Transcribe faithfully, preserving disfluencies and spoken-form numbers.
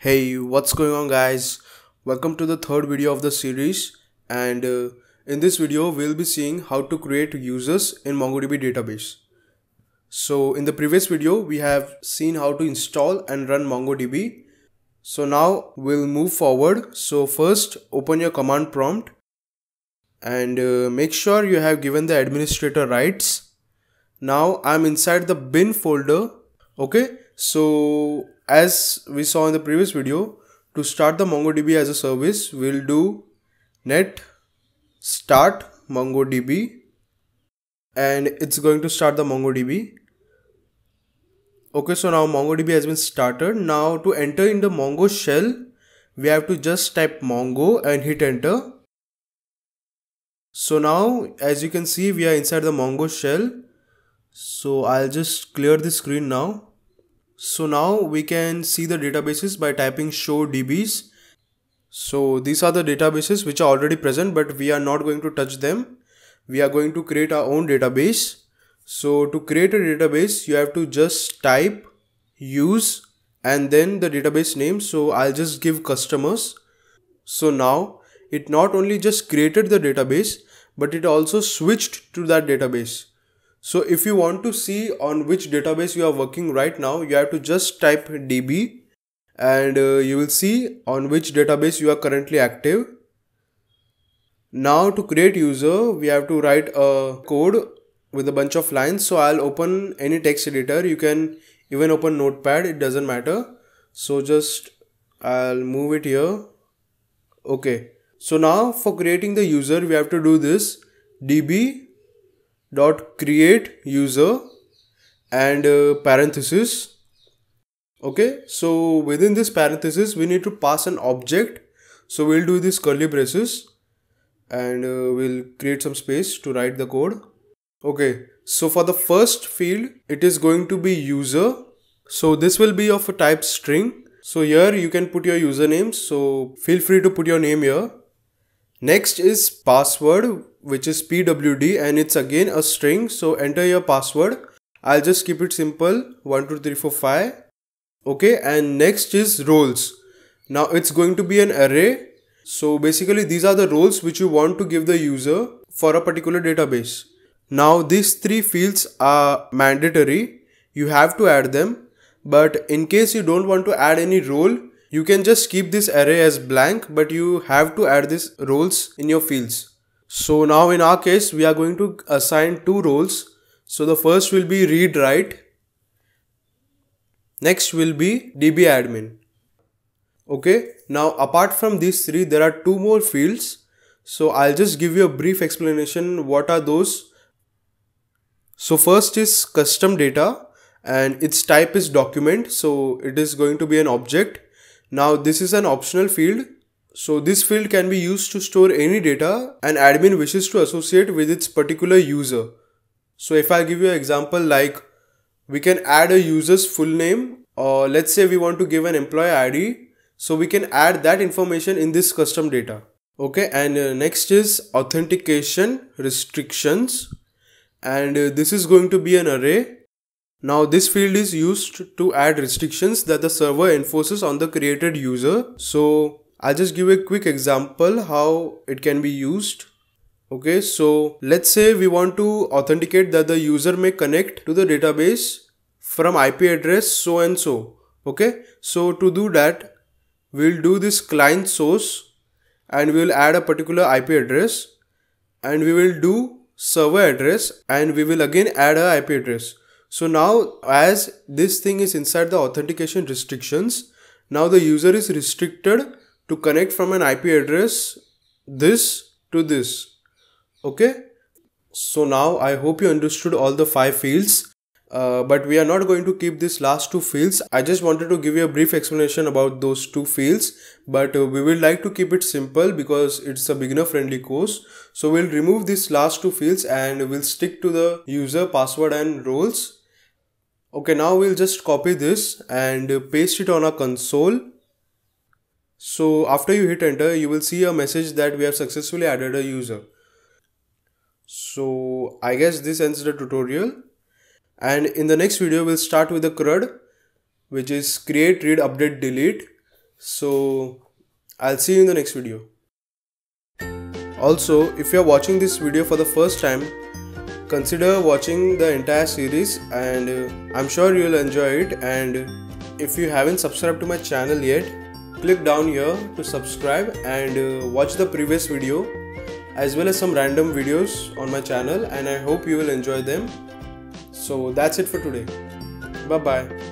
Hey, what's going on guys? Welcome to the third video of the series, and uh, in this video we'll be seeing how to create users in MongoDB database. So in the previous video we have seen how to install and run MongoDB. So now we'll move forward. So first open your command prompt and uh, make sure you have given the administrator rights. Now I'm inside the bin folder. Okay, so as we saw in the previous video, to start the MongoDB as a service, we'll do net start MongoDB and it's going to start the MongoDB. Okay, so now MongoDB has been started. Now to enter in the Mongo shell, we have to just type Mongo and hit enter. So now as you can see, we are inside the Mongo shell. So I'll just clear the screen now. So now we can see the databases by typing show D Bs. So these are the databases which are already present, but we are not going to touch them. We are going to create our own database. So to create a database, you have to just type use and then the database name. So I'll just give customers. So now it not only just created the database, but it also switched to that database. So if you want to see on which database you are working right now, you have to just type D B and uh, you will see on which database you are currently active. Now to create user, we have to write a code with a bunch of lines. So I'll open any text editor. You can even open Notepad, it doesn't matter. So just I'll move it here. Okay. So now for creating the user, we have to do this db dot create user and uh, parenthesis. Okay, so within this parenthesis we need to pass an object. So we'll do this curly braces and uh, we'll create some space to write the code. Okay, so for the first field it is going to be user. So this will be of a type string. So here you can put your username, so feel free to put your name here. Next is password, which is P W D, and it's again a string. So enter your password. I'll just keep it simple, one two three four five. Okay, and next is roles. Now it's going to be an array. So basically these are the roles which you want to give the user for a particular database. Now these three fields are mandatory. You have to add them. But in case you don't want to add any role, you can just keep this array as blank, but you have to add these roles in your fields. So now in our case, we are going to assign two roles. So the first will be read write. Next will be D B admin. Okay. Now apart from these three, there are two more fields. So I'll just give you a brief explanation. What are those? So first is custom data and its type is document. So it is going to be an object. Now this is an optional field. So this field can be used to store any data an admin wishes to associate with its particular user. So if I give you an example, like we can add a user's full name, or let's say we want to give an employee I D. So we can add that information in this custom data. Okay, and uh, next is authentication restrictions, and uh, this is going to be an array. Now this field is used to add restrictions that the server enforces on the created user. So I'll just give a quick example how it can be used. Okay, so let's say we want to authenticate that the user may connect to the database from I P address so and so. Okay, so to do that, we'll do this client source and we'll add a particular I P address, and we will do server address and we will again add a I P address. So now as this thing is inside the authentication restrictions, now the user is restricted to connect from an I P address this to this. Okay. So now I hope you understood all the five fields. Uh, but we are not going to keep these last two fields. I just wanted to give you a brief explanation about those two fields, but uh, we will like to keep it simple because it's a beginner friendly course. So we'll remove these last two fields and we'll stick to the user, password and roles. Okay, now we'll just copy this and paste it on our console. So after you hit enter, you will see a message that we have successfully added a user. So I guess this ends the tutorial. And in the next video, we'll start with the C R U D, which is create, read, update, delete. So I'll see you in the next video. Also, if you're watching this video for the first time, consider watching the entire series, and uh, I'm sure you'll enjoy it. And if you haven't subscribed to my channel yet, click down here to subscribe and uh, watch the previous video as well as some random videos on my channel, and I hope you will enjoy them. So that's it for today. Bye bye.